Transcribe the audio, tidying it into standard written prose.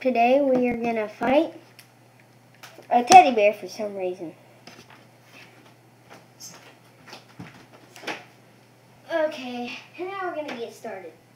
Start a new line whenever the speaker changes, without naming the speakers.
Today we are going to fight a teddy bear for some reason. Okay, and now we're going to get started.